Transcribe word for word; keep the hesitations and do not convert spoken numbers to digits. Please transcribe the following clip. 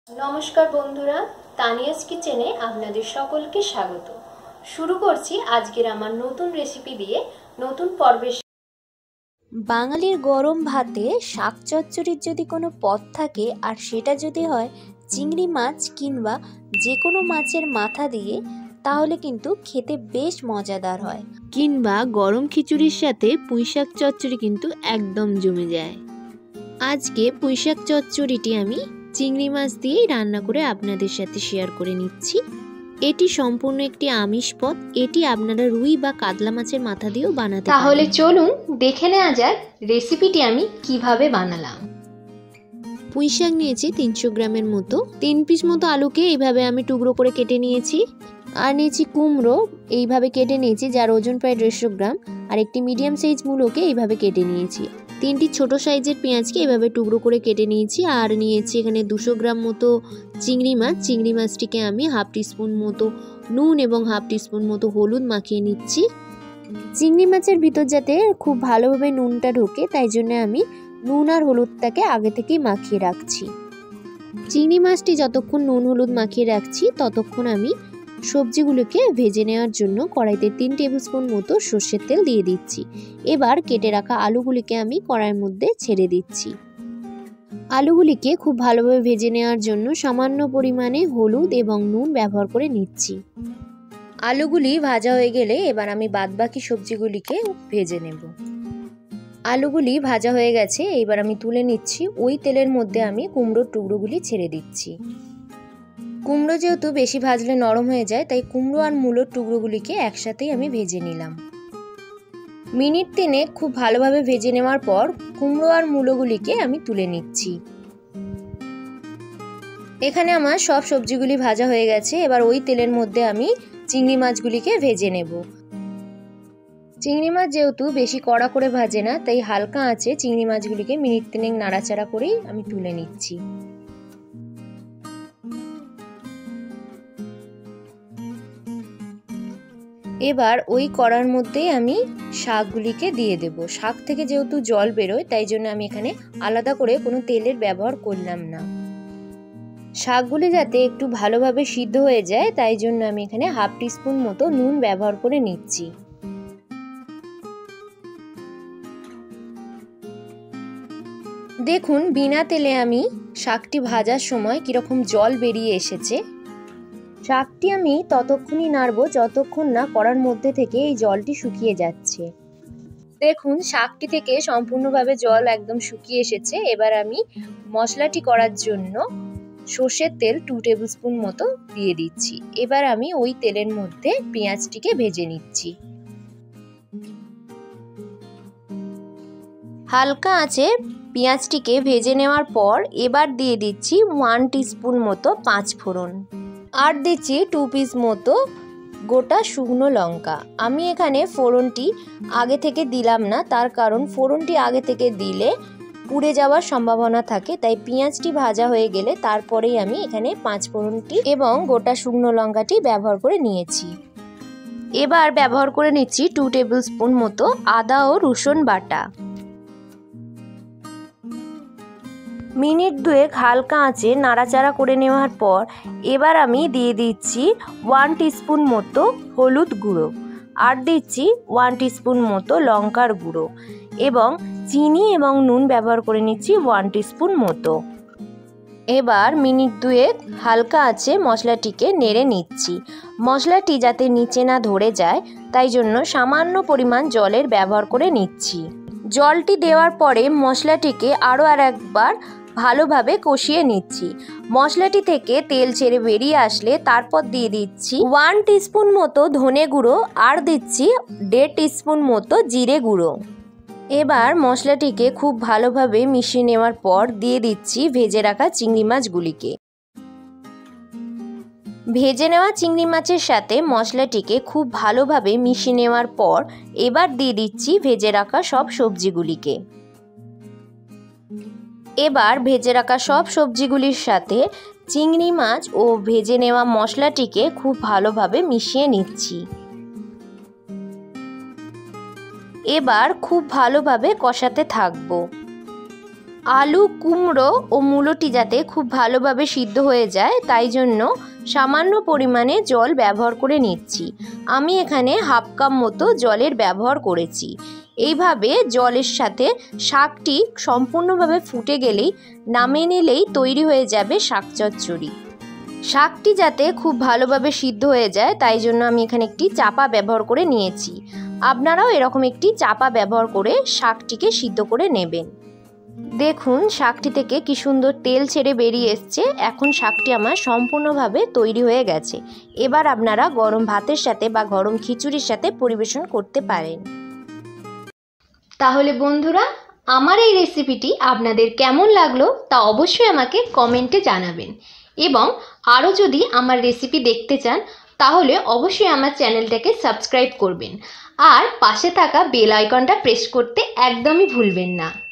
नमस्कार बंधुरा तानियास किचेने आपनादेर सकलके स्वागत। शुरू करছি আজকের আমার নতুন রেসিপি দিয়ে নতুন পর্বের। বাঙালির গরম ভাতে শাক চচ্চড়ির যদি কোনো পদ থাকে আর সেটা যদি হয় চিংড়ি মাছ কিংবা যে কোনো মাছের মাথা দিয়ে, তাহলে কিন্তু খেতে বেশ মজাদার হয়। কিংবা গরম খিচুড়ির সাথে পুঁইশাক চচ্চড়ি কিন্তু একদম জমে যায়। আজকে পুঁইশাক চচ্চড়িটি আমি চিংড়ি মাছ দিয়েই রান্না করে আপনাদের সাথে শেয়ার করে নিচ্ছি। এটি সম্পূর্ণ একটি আমিষ পদ। এটি আপনারা রুই বা কাতলা মাছের মাথা দিয়েও বানাতে পারেন। তাহলে চলুন দেখে নেওয়া যাক রেসিপিটি আমি কিভাবে বানালাম। পুঁইশাক নিয়েছি তিনশো গ্রামের মতো। তিন পিস মতো আলুকে এইভাবে আমি টুকরো করে কেটে নিয়েছি। আর নিয়েছি কুমড়ো, এইভাবে কেটে নিয়েছি, যার ওজন প্রায় দেড়শো গ্রাম। আর একটি মিডিয়াম সাইজ মূলোকে এইভাবে কেটে নিয়েছি। তিনটি ছোট সাইজের পেঁয়াজকে এভাবে টুকরো করে কেটে নিয়েছি। আর নিয়েছি এখানে দুশো গ্রাম মতো চিংড়ি মাছ। চিংড়ি মাছটিকে আমি হাফ টিস্পুন মতো নুন এবং হাফ টিস্পুন মতো হলুদ মাখিয়ে নিচ্ছি। চিংড়ি মাছের ভিতর যাতে খুব ভালোভাবে নুনটা ঢোকে, তাই জন্য আমি নুন আর হলুদটাকে আগে থেকেই মাখিয়ে রাখছি। চিংড়ি মাছটি যতক্ষণ নুন হলুদ মাখিয়ে রাখছি ততক্ষণ আমি সবজিগুলোকে ভেজে নেওয়ার জন্য কড়াইতে তিন টেবিল স্পুন মতো সর্ষের তেল দিয়ে দিচ্ছি। এবার কেটে রাখা আলুগুলিকে আমি কড়াইয়ের মধ্যে ছেড়ে দিচ্ছি। আলুগুলিকে খুব ভালোভাবে ভেজে নেওয়ার জন্য সামান্য পরিমাণে হলুদ এবং নুন ব্যবহার করে নিচ্ছি। আলুগুলি ভাজা হয়ে গেলে এবার আমি বাদবাকি সবজিগুলিকে ভেজে নেব। আলুগুলি ভাজা হয়ে গেছে, এবার আমি তুলে নিচ্ছি। ওই তেলের মধ্যে আমি কুমড়োর টুকরোগুলি ছেড়ে দিচ্ছি। কুমড়ো যেহেতু বেশি ভাজলে নরম হয়ে যায়, তাই কুমড়ো আর মূলোর টুকরোগুলিকে একসাথেই আমি ভেজে নিলাম। মিনিট তিনে খুব ভালোভাবে ভেজে নেওয়ার পর কুমড়ো আর মূলোগুলিকে আমি তুলে নিচ্ছি। এখানে আমার সব সবজিগুলি ভাজা হয়ে গেছে। এবার ওই তেলের মধ্যে আমি চিংড়ি মাছগুলিকে ভেজে নেব। চিংড়ি মাছ যেহেতু বেশি কড়া করে ভাজে না, তাই হালকা আঁচে চিংড়ি মাছগুলিকে মিনিট তিনেক নাড়াচাড়া করেই আমি তুলে নিচ্ছি। এবার ওই কড়ার মধ্যেই আমি শাকগুলিকে দিয়ে দেব। শাক থেকে যেহেতু জল বেরোয়, তাই জন্য আমি এখানে আলাদা করে কোনো তেলের ব্যবহার করলাম না। শাকগুলি যাতে একটু ভালোভাবে সিদ্ধ হয়ে যায়, তাই জন্য আমি এখানে হাফ টিস্পুন মতো নুন ব্যবহার করে নিচ্ছি। দেখুন বিনা তেলে আমি শাকটি ভাজার সময় কিরকম জল বেরিয়ে এসেছে। শাকটি আমি ততক্ষণই নাড়ব যতক্ষণ না কড়ার মধ্যে থেকে এই জলটি শুকিয়ে যাচ্ছে। দেখুন শাকটি থেকে সম্পূর্ণভাবে জল একদম শুকিয়ে এসেছে। এবার আমি মশলাটি করার জন্য সর্ষের তেল টু টেবিল স্পুন মতো দিয়ে দিচ্ছি। এবার আমি ওই তেলের মধ্যে পেঁয়াজটিকে ভেজে নিচ্ছি। হালকা আঁচে পেঁয়াজটিকে ভেজে নেওয়ার পর এবার দিয়ে দিচ্ছি ওয়ান টিস্পুন মতো পাঁচ ফোড়ন। আর দিচ্ছি টু পিস মতো গোটা শুকনো লঙ্কা। আমি এখানে ফোড়নটি আগে থেকে দিলাম না, তার কারণ ফোড়নটি আগে থেকে দিলে পুড়ে যাওয়ার সম্ভাবনা থাকে। তাই পেঁয়াজটি ভাজা হয়ে গেলে তারপরেই আমি এখানে পাঁচ ফোড়নটি এবং গোটা শুকনো লঙ্কাটি ব্যবহার করে নিয়েছি। এবার ব্যবহার করে নিচ্ছি টু টেবিল স্পুন মতো আদা ও রসুন বাটা। মিনিট দুয়েক হালকা আঁচে নাড়াচাড়া করে নেওয়ার পর এবার আমি দিয়ে দিচ্ছি ওয়ান টিস্পুন মতো হলুদ গুঁড়ো। আর দিচ্ছি ওয়ান টিস্পুন মতো লঙ্কার গুঁড়ো এবং চিনি এবং নুন ব্যবহার করে নিচ্ছি ওয়ান টিস্পুন মতো। এবার মিনিট দুয়েক হালকা আঁচে মশলাটিকে নেড়ে নিচ্ছি। মশলাটি যাতে নিচে না ধরে যায়, তাই জন্য সামান্য পরিমাণ জলের ব্যবহার করে নিচ্ছি। জলটি দেওয়ার পরে মশলাটিকে আরও আর একবার ভালোভাবে কষিয়ে নিচ্ছি। মশলাটি থেকে তেল ছেড়ে বেরিয়ে আসলে তারপর দিয়ে দিচ্ছি ওয়ান টিস্পুন মতো ধনে গুঁড়ো আর দিচ্ছি দেড় টিস্পুন মতো জিরে গুঁড়ো। এবার মশলাটিকে খুব ভালোভাবে মিশিয়ে নেওয়ার পর দিয়ে দিচ্ছি ভেজে রাখা চিংড়ি মাছগুলিকে। ভেজে নেওয়া চিংড়ি মাছের সাথে মশলাটিকে খুব ভালোভাবে মিশিয়ে নেওয়ার পর এবার দিয়ে দিচ্ছি ভেজে রাখা সব সবজিগুলিকে। এবার ভেজে রাখা সব সবজিগুলির সাথে চিংড়ি মাছ ও ভেজে নেওয়া মশলাটিকে খুব ভালোভাবে মিশিয়ে নিচ্ছি। এবার খুব ভালোভাবে কষাতে থাকবো। আলু, কুমড়ো ও মূলোটি যাতে খুব ভালোভাবে সিদ্ধ হয়ে যায় তাই জন্য সামান্য পরিমাণে জল ব্যবহার করে নিচ্ছি। আমি এখানে হাফ কাপ মতো জলের ব্যবহার করেছি। এইভাবে জলের সাথে শাকটি সম্পূর্ণভাবে ফুটে গেলেই নামিয়ে নিলেই তৈরি হয়ে যাবে শাক চচ্চড়ি। শাকটি যাতে খুব ভালোভাবে সিদ্ধ হয়ে যায় তাই জন্য আমি এখানে একটি চাপা ব্যবহার করে নিয়েছি। আপনারাও এরকম একটি চাপা ব্যবহার করে শাকটিকে সিদ্ধ করে নেবেন। দেখুন শাকটি থেকে কি সুন্দর তেল ছেড়ে বেরিয়ে এসছে। এখন শাকটি আমার সম্পূর্ণভাবে তৈরি হয়ে গেছে। এবার আপনারা গরম ভাতের সাথে বা গরম খিচুড়ির সাথে পরিবেশন করতে পারেন। তাহলে বন্ধুরা, আমার এই রেসিপিটি আপনাদের কেমন লাগলো তা অবশ্যই আমাকে কমেন্টে জানাবেন, এবং আরও যদি আমার রেসিপি দেখতে চান তাহলে অবশ্যই আমার চ্যানেলটাকে সাবস্ক্রাইব করবেন আর পাশে থাকা বেল আইকনটা প্রেস করতে একদমই ভুলবেন না।